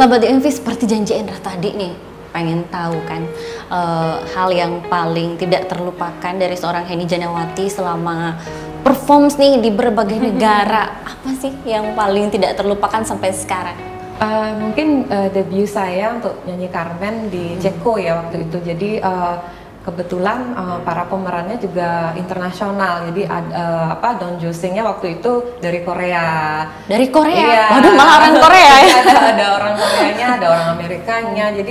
Sahabat DMV, seperti janji Endra tadi nih, pengen tahu kan hal yang paling tidak terlupakan dari seorang Henny Janawati selama performs nih di berbagai negara. Apa sih yang paling tidak terlupakan sampai sekarang? Mungkin debut saya untuk nyanyi Carmen di Ceko ya waktu itu. Jadi kebetulan para pemerannya juga internasional. Jadi Don Josingnya waktu itu dari Korea. Dari Korea? Iya. Waduh, malah orang Korea ya? ada orang Koreanya, ada orang Amerikanya. Jadi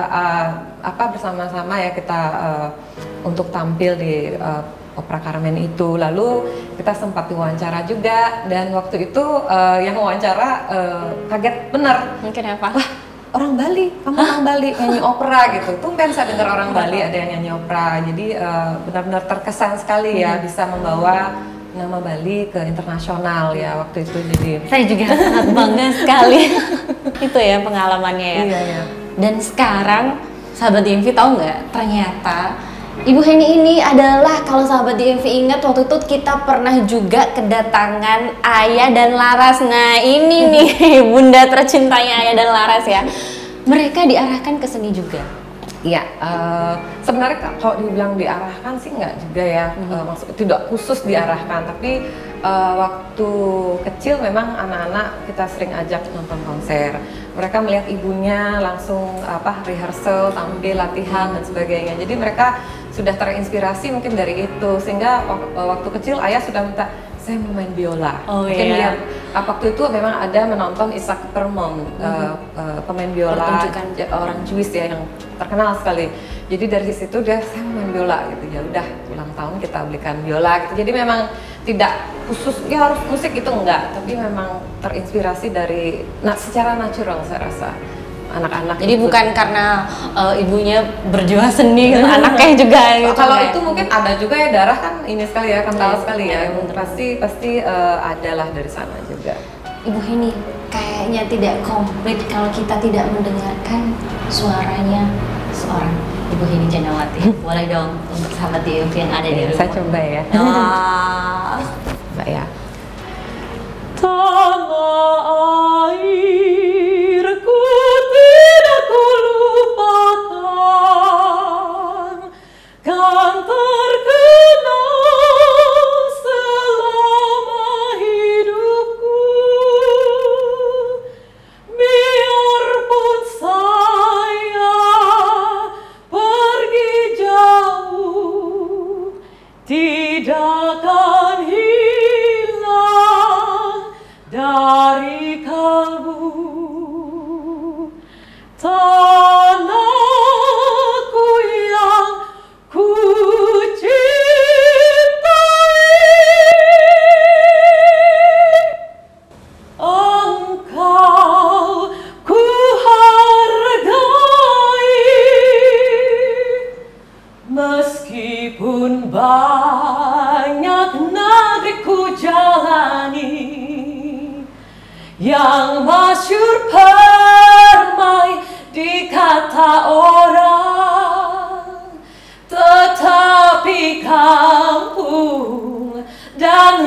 bersama-sama ya kita untuk tampil di opera Carmen itu. Lalu kita sempat diwawancara juga, dan waktu itu yang wawancara kaget bener. Mungkin apa? Wah, orang Bali, kamu orang Bali nyanyi opera gitu. Tumben saya dengar orang Bali ada yang nyanyi opera. Jadi benar-benar terkesan sekali ya bisa membawa nama Bali ke internasional ya waktu itu. Jadi saya juga sangat bangga sekali. Itu ya pengalamannya ya. Iya, iya. Dan sekarang sahabat DMV tahu nggak, ternyata Ibu Henny ini adalah, kalau sahabat DMV ingat, waktu itu kita pernah juga kedatangan Ayah dan Laras. Nah ini nih bunda tercintanya Ayah dan Laras ya. Mereka diarahkan ke seni juga. Iya, sebenarnya kalau dibilang diarahkan sih nggak juga ya, maksud tidak khusus diarahkan, tapi waktu kecil memang anak-anak kita sering ajak nonton konser. Mereka melihat ibunya langsung rehearsal, tampil, latihan dan sebagainya. Jadi mereka sudah terinspirasi mungkin dari itu, sehingga waktu kecil ayah sudah minta saya mau main biola. Mungkin dia waktu itu memang ada menonton Isaac Permon, pemain biola orang Swiss ya yang terkenal sekali. Jadi dari situ dia saya mau main biola gitu. Ya udah, ulang tahun kita belikan biola gitu. Jadi memang tidak khusus ya harus musik itu enggak, tapi memang terinspirasi dari secara natural saya rasa anak-anak. Jadi itu. Bukan karena ibunya berjuang seni, anaknya juga gitu. Kalau itu mungkin ada juga ya, darah kan ini sekali ya, kental sekali ya. Pasti adalah dari sana juga. Ibu Henny kayaknya tidak komplit kalau kita tidak mendengarkan suaranya seorang Ibu Henny Janawati. Boleh dong untuk sahabat DMV yang ada di rumah. Saya coba ya. Mbak ya. Tanah airku tidak kulupakan, kan terkenal selama hidupku. Biarpun saya pergi jauh, tidak akan hilang dari kalbu. Tanahku yang ku cintai, engkau ku hargai, meskipun banyak negeri ku jalani, yang masyhur permai di kata orang, tetapi kampung dan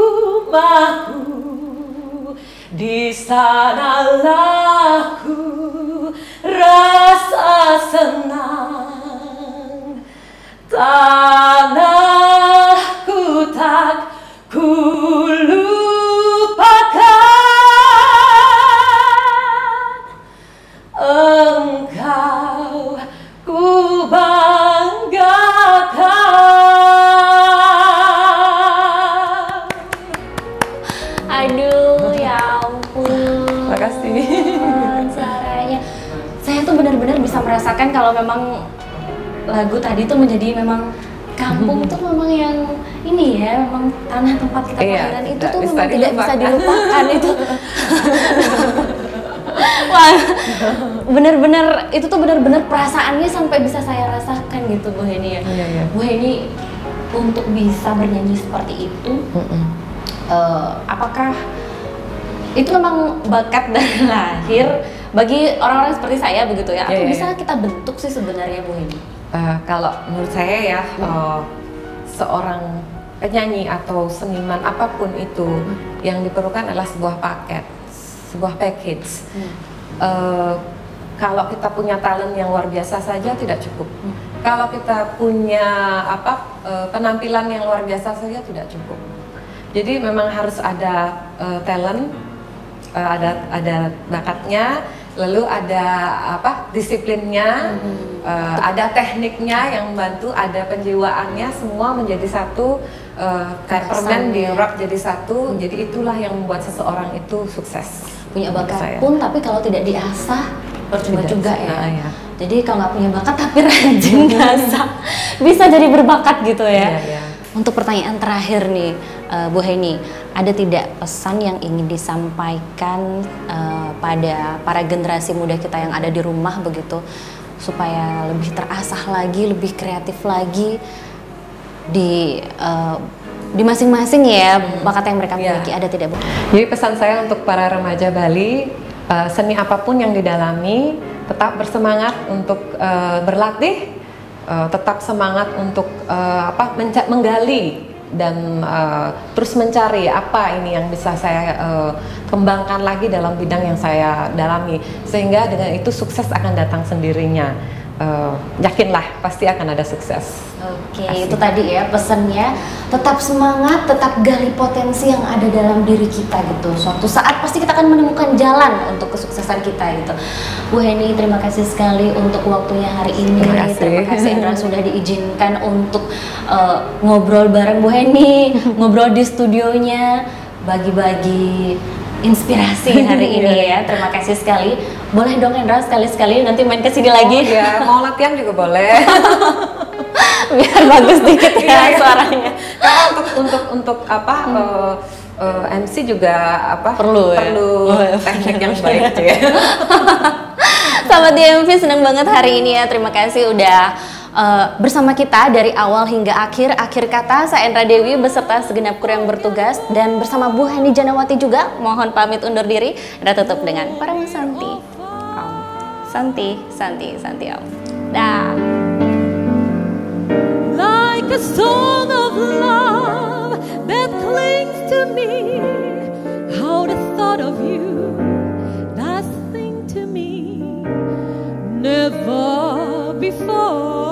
rumahku, di sanalah ku rasa senang. Tanahku tak ku engkau ku banggakan. Aduh, ya ampun. Makasih. Suaranya, saya tuh benar-benar bisa merasakan kalau memang lagu tadi tuh menjadi memang kampung tuh memang yang ini ya, memang tanah tempat kita kelahiran itu tuh memang tidak bisa dilupakan itu. Wah, bener-bener itu tuh bener-bener perasaannya sampai bisa saya rasakan gitu Bu Henny ya. Bu Henny untuk bisa bernyanyi seperti itu, apakah itu memang bakat dari lahir bagi orang-orang seperti saya begitu ya? Atau bisa kita bentuk sih sebenarnya Bu Henny? Kalau menurut saya ya, seorang penyanyi atau seniman apapun itu yang diperlukan adalah sebuah paket, sebuah package. kalau kita punya talent yang luar biasa saja tidak cukup. Kalau kita punya penampilan yang luar biasa saja tidak cukup. Jadi memang harus ada talent, ada bakatnya, lalu ada disiplinnya, ada tekniknya yang membantu, ada penjiwaannya, semua menjadi satu, kayak permen dirap jadi satu. Jadi itulah yang membuat seseorang itu sukses. Punya bakat pun tapi kalau tidak diasah percuma juga ya. Jadi kalau nggak punya bakat tapi rajin ngasah bisa jadi berbakat gitu ya. Untuk pertanyaan terakhir nih, Bu Heni, ada tidak pesan yang ingin disampaikan pada para generasi muda kita yang ada di rumah begitu, supaya lebih terasah lagi, lebih kreatif lagi di masing-masing ya bakat yang mereka miliki, ada tidak, Bu? Jadi pesan saya untuk para remaja Bali, seni apapun yang didalami, tetap bersemangat untuk berlatih, tetap semangat untuk menggali dan terus mencari apa ini yang bisa saya kembangkan lagi dalam bidang yang saya dalami, sehingga dengan itu sukses akan datang sendirinya. Yakinlah pasti akan ada sukses. Oke, itu tadi ya pesannya, tetap semangat, tetap gali potensi yang ada dalam diri kita gitu. Suatu saat pasti kita akan menemukan jalan untuk kesuksesan kita gitu. Bu Heni, terima kasih sekali untuk waktunya hari ini. Terima kasih Indra sudah diizinkan untuk ngobrol bareng Bu Heni, ngobrol di studionya, bagi-bagi inspirasi hari ini ya. Terima kasih sekali. Boleh dong Indra sekali-sekali nanti main ke sini lagi. Ya, mau latihan juga boleh. Biar bagus dikit ya suaranya. Karena untuk MC juga perlu teknik yang baik ya. Sahabat DMV, senang banget hari ini ya. Terima kasih udah bersama kita dari awal hingga akhir. Akhir kata, saya Endra Dewi beserta segenap kru yang bertugas dan bersama Bu Heni Janawati juga mohon pamit undur diri. Kita tutup dengan Parama Santi. Santi Om. Dah. Like a song of love that clings to me, how the thought of you does sing to me, never before.